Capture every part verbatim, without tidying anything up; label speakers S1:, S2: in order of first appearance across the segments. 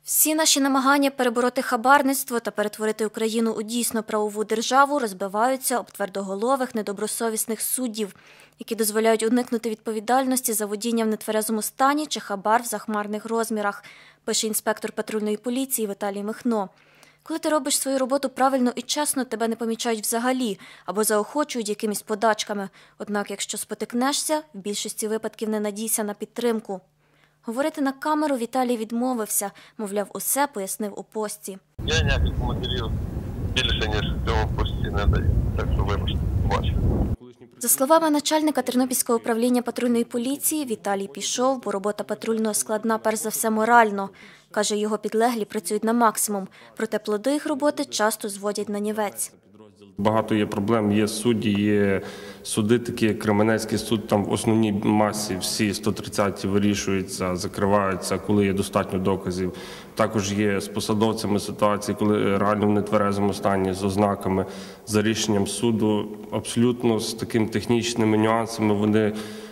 S1: Всі наші намагання перебороти хабарництво та перетворити Україну у дійсно правову державу розбиваються об твердоголових, недобросовісних суддів, які дозволяють уникнути відповідальності за водіння в нетверезому стані чи хабар в захмарних розмірах, пише інспектор патрульної поліції Віталій Михно. Коли ти робиш свою роботу правильно і чесно, тебе не помічають взагалі або заохочують якимись подачками. Однак, якщо спотикнешся, в більшості випадків не надійся на підтримку. Говорити на камеру Віталій відмовився, мовляв, усе пояснив у пості.
S2: Я ніяких матеріалів більше, ніж в цьому пості не даю, так що вибачте, бачу.
S1: За словами начальника Тернопільського управління патрульної поліції, Віталій пішов, бо робота патрульного складна перш за все морально. Каже, його підлеглі працюють на максимум, проте плоди їх роботи часто зводять на нівець.
S3: Багато є проблем, є судді, є суди, такі як Кременецький суд, там в основній масі всі сто тридцяті вирішуються, закриваються, коли є достатньо доказів. Також є з посадовцями ситуації, коли реально в нетверезому стані, з ознаками, за рішенням суду, абсолютно з такими технічними нюансами вони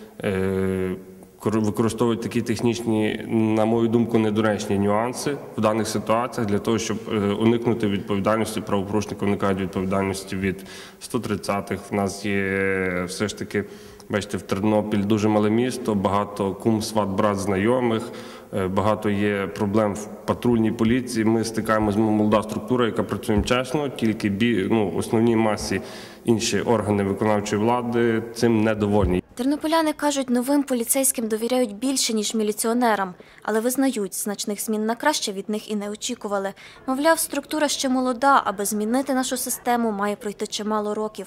S3: е використовують такі технічні, на мою думку, недоречні нюанси в даних ситуаціях для того, щоб уникнути відповідальності, правопорушники уникають відповідальності від сто тридцятих. В нас є все ж таки, бачите, в Тернопіль дуже мале місто, багато кум, сват, брат, знайомих, багато є проблем в патрульній поліції. Ми стикаємося з молода структура, яка працює чесно, тільки бі, ну, основній масі інші органи виконавчої влади цим недовольні.
S1: Тернополяни кажуть, новим поліцейським довіряють більше, ніж міліціонерам, але визнають, значних змін на краще від них і не очікували. Мовляв, структура ще молода, аби змінити нашу систему, має пройти чимало років.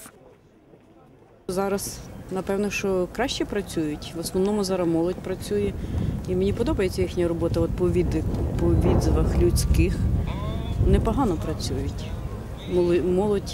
S4: Зараз, напевно, що краще працюють. В основному зараз молодь працює. І мені подобається їхня робота. От по, від, по відзивах людських непогано працюють. Молодь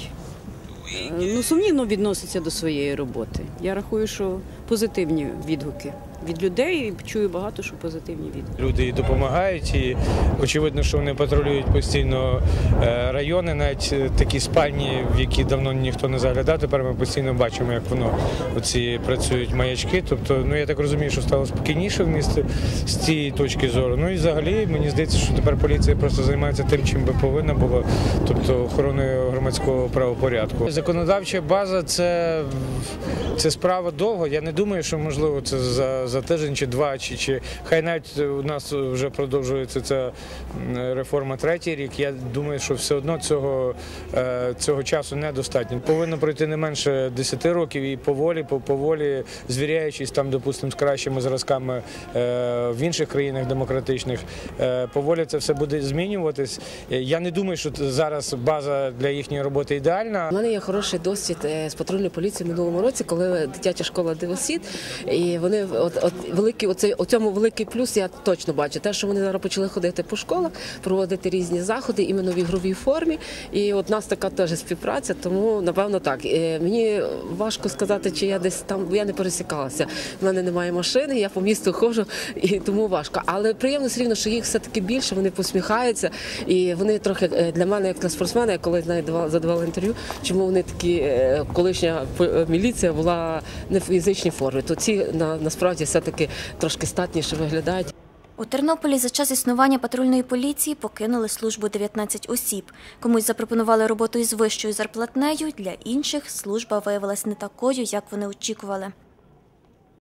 S4: ну, сумнівно відноситься до своєї роботи. Я рахую, що позитивні відгуки від людей, чую багато, що позитивні відгуки.
S5: Люди допомагають і очевидно, що вони патрулюють постійно райони, навіть такі спальні, в які давно ніхто не заглядав. Тепер ми постійно бачимо, як воно оці працюють маячки. Тобто, ну я так розумію, що стало спокійніше в місті з цієї точки зору. Ну і взагалі, мені здається, що тепер поліція просто займається тим, чим би повинна була, тобто охороною громадського правопорядку. Законодавча база – це, це справа довго. Я не думаю, що можливо це за за тиждень чи два, чи, чи хай навіть у нас вже продовжується ця реформа третій рік. Я думаю, що все одно цього, цього часу недостатньо. Повинно пройти не менше десяти років і поволі, поволі, звіряючись там, допустимо, з кращими зразками в інших країнах демократичних, поволі це все буде змінюватись. Я не думаю, що зараз база для їхньої роботи ідеальна.
S6: У мене є хороший досвід з патрульної поліції в минулому році, коли дитяча школа «Дивосвіт», і вони от, от великий оцей у цьому великий плюс я точно бачу. Те, що вони зараз почали ходити по школах, проводити різні заходи іменно в ігровій формі. І от нас така теж співпраця, тому напевно так. Мені важко сказати, чи я десь там, бо я не пересікалася. У мене немає машини, я по місту ходжу, і тому важко. Але приємно все рівно, що їх все-таки більше, вони посміхаються. І вони трохи для мене, як для спортсмена, я колись навіть задавала інтерв'ю, чому вони такі, колишня міліція була не в фізичній формі. То ці на, насправді все-таки трошки статніше виглядають.
S1: У Тернополі за час існування патрульної поліції покинули службу дев'ятнадцять осіб. Комусь запропонували роботу із вищою зарплатнею, для інших служба виявилась не такою, як вони очікували.